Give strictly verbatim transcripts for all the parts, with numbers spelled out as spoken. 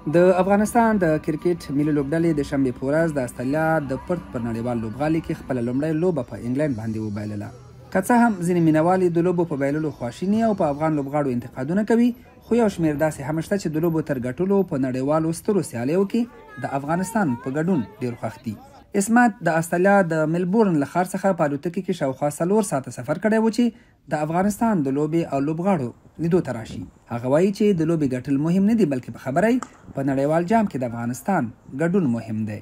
د افغانستان د کرکټ ملي لوبډلې د شنبې په ورځ د استرالیا د پرت پر نړیوال لوبغالي کې خپله لومړۍ لوبه په انګلند باندې وبایلله. که څه هم ځینې مینوال د لوبو په بایللو خواشیني او په افغان لوبغاړو انتقادونه کوي، خو یو شمېر داسې هم شته چې د لوبو تر ګټلو په نړیوالو سترو سیالیو کې د افغانستان په ګډون ډېر خوښ دي. اسمت د استرالیا د ملبورن له ښار څخه په الوتکې کې شاوخوا څلور ساعته سفر کړی و چې د افغانستان د لوبې او لوبغاړو لیدو ته راشي. هغه وایي چې د لوبې ګټل مهم نه دي، بلکې په خبره یې په نړیوال جام کې د افغانستان ګډون مهم دی.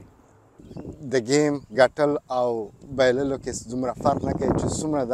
د گیم ګټل او بایللو کې دومره فرق نه کوي چې څومره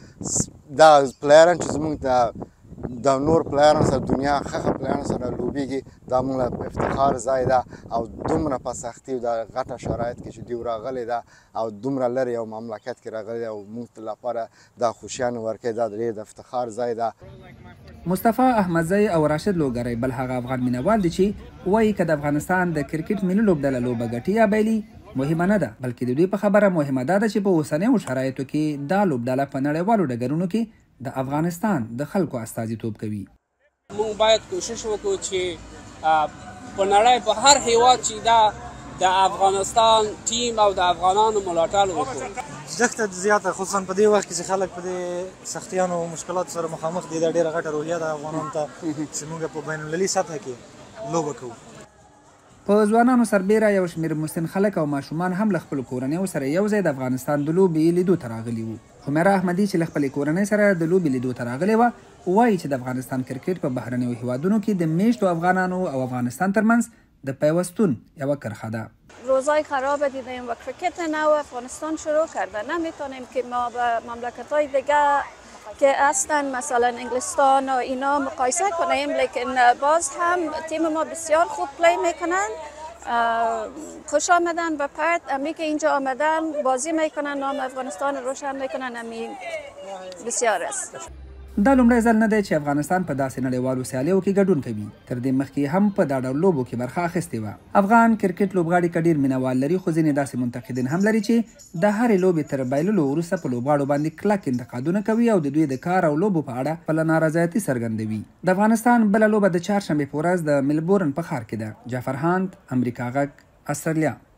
دا دا پلیران چې زموږ د د نور پلیرانو سره دنیا ښه پلیرانو سره لوبیږي، دا موږ له افتخار ځای ده او دومره په سختي او د غټه شرایط کې چې دوی راغلي ده او دومره لرې یو مملکت کې راغلي او موږ لپاره دا خوشیانو ورکوي، دا ډېر د افتخار ځای ده. مصطفی احمدزی او راشد لوګری بل هغه افغان مینوال دي چې وایي که د افغانستان د کرکټ ملي لوبډله لوبه ګټي یا بایلي مهمه نه ده، بلکې د دوی په خبره مهمه دا ده چې په اوسنیو شرایطو کې دا لوبډله په نړیوالو ډګرونو کې د افغانستان د خلکو استازیتوب کوي. موږ باید کوشش وکړو چې په نړۍ په هر هیواد چې دا د افغانستان ټیم او د افغانانو ملاتړ وکړو. زښته زیاته خصوصا په دې وخت کې چې خلک په دې سختیانو او مشکلاتو سره مخامخ دي، دا ډېره غټه روحیه ده افغانانو ته چې موږ په بین المللي سطحه کې لوبه کوو. په ځوانانو سربیره یو شمېر مسن خلک او ماشومان هم له خپلو کورنیو سره یو ځای د افغانستان د لوبې لیدو ته راغلي وو. حمیره احمدي چې له خپلې کورنۍ سره د لوبې لیدو ته راغلې وه، وایي چې د افغانستان کرکټ په بهرنیو هیوادونو کې د میشتو افغانانو او افغانستان ترمنځ د پیوستون یوه کرخه ده. روزای خراب دیدیم و کرکت نو افغانستان شروع کرده. نمیتونیم که ما با مملکت‌های دیگه که هستن مثلا انگلستان و اینا مقایسه کنیم، لیکن باز هم تیم ما بسیار خوب پلی میکنن. خوش آمدن به پرت، امی که اینجا آمدن بازی میکنن، نام افغانستان روشن میکنن، امی بسیار است. دا لومړی ځل نه دی چې افغانستان په داسې نړیوالو سیالیو کې ګډون کوي. تر دې مخکې هم په دا ډول لوبو کې برخه اخیستې وه. افغان کرکټ لوبغاړي که ډېر مینوال لري، خو ځینې داسې منتقدین هم لري چې د هرې لوبې تر بایللو وروسته په لوبغاړو باندې کلک انتقادونه کوي او د دوی د کار او لوبو په اړه خپله نارضایتي څرګندوي. د افغانستان بله لوبه د چهارشنبې په ورځ د ملبورن په ښار کې ده. جعفر هاند، امریکا غږ، استرالیا.